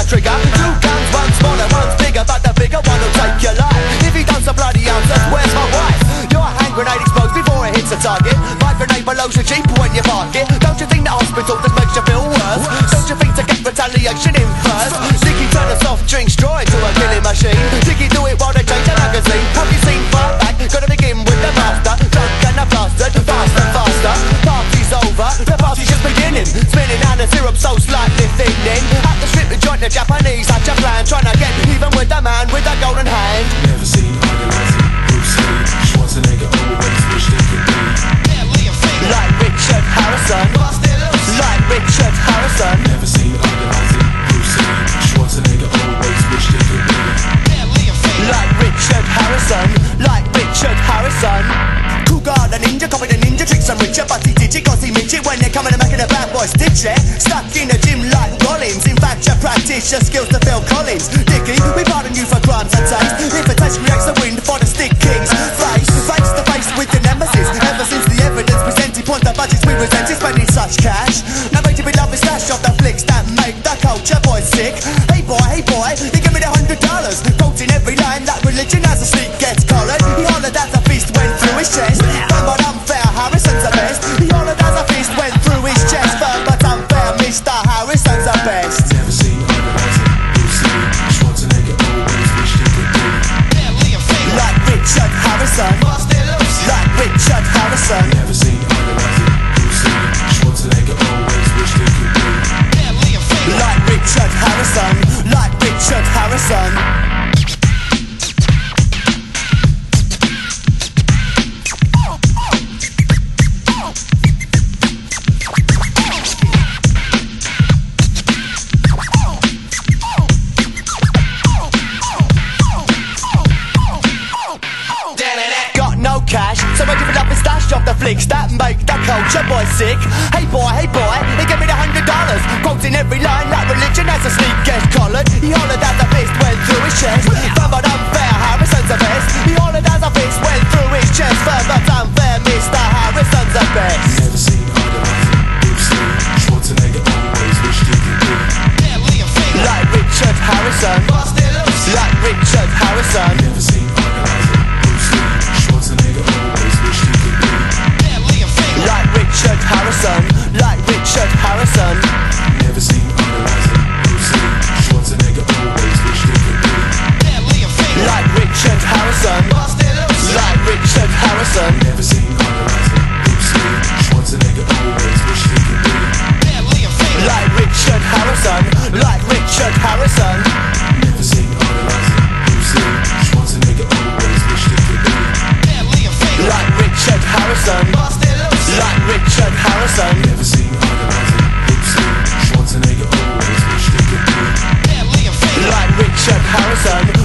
trigger. Two guns, one smaller, one's bigger, but the bigger one will take your life. If he does a bloody ounces, where's my wife? You're a hand grenade exposed before it hits a target. My grenade blows your Jeep when you park it. Don't you think the hospital just makes you feel worse? Don't you think to get retaliation in first? Dicky turn a soft drink straw into a killing machine. Dicky do it while they change the magazine. Have you seen Far Back? Gotta begin with the master. Drunk and a bastard, faster, faster. Party's over, the party's just beginning. Spinning and the syrup so slightly thinning. At the strip, the joint, the Japanese had your plan. Trying to get even with the man with the golden hand. Never seen idolizing Bruce Lee. Schwarzenegger always wished they could be like Richard Harrison. Like Richard Harrison. Never seen idolizing Bruce Lee. Schwarzenegger always wished they could be like Richard Harrison. Like Richard Harrison. Cougar the ninja, copy the ninja tricks and Richard, but he did it cause he meant it when they're coming and making a bad boys ditch it. Stuck in the gym like Rollins. In fact, you practice your skills to Phil Collins. Dicky, we pardon you for crimes and taste. Invitation creates the wind for the stick kings. Face to face with your nemesis. Ever since the evidence presented, point the budgets we presented, spending such cash. Now make to be love is stash of the flicks that make the culture boy sick. Hey boy, you give me the $100. Quoting every line like religion as the sleep gets collared. He hollered as a fist went through his chest. Firm but unfair, Harrison's the best. He hollered as a fist went through his chest. Firm but unfair, Mr. Harrison's the best. Never seen idolizing Bruce Lee. Schwarzenegger always wished he could be like Richard Harrison. Like Richard Harrison. Never seen idolizing Bruce Lee. Schwarzenegger always wished he could be like Richard Harrison. Like Richard Harrison. Cash, so I give it up and stash off the flicks that make the culture boy sick. Hey boy, he gave me the $100. Quoting every line like religion as a sneak gets collared. He hollered as a fist went through his chest. Firm but unfair, Harrison's the best. He hollered as a fist went through his chest. Firm but unfair, Mr. Harrison's the best. Never seen idolizing Bruce Lee. Schwarzenegger always wished he could be like Richard Harrison. Like Richard Harrison. Never seen idolizing Bruce Lee. Schwarzenegger always wished he could be like Richard Harrison. Like Richard Harrison. Never seen idolizing Bruce Lee. Schwarzenegger always wished he could be like Richard Harrison. Like Richard Harrison. Never seen idolizing Bruce Lee. Schwarzenegger always wished he could be like Richard Harrison. Like Richard Harrison. Never seen idolizing Bruce Lee. Schwarzenegger always wished he could be like Richard Harrison. Like Richard Harrison. Never seen idolizing Bruce Lee. Schwarzenegger always wished he could be like Richard Harrison.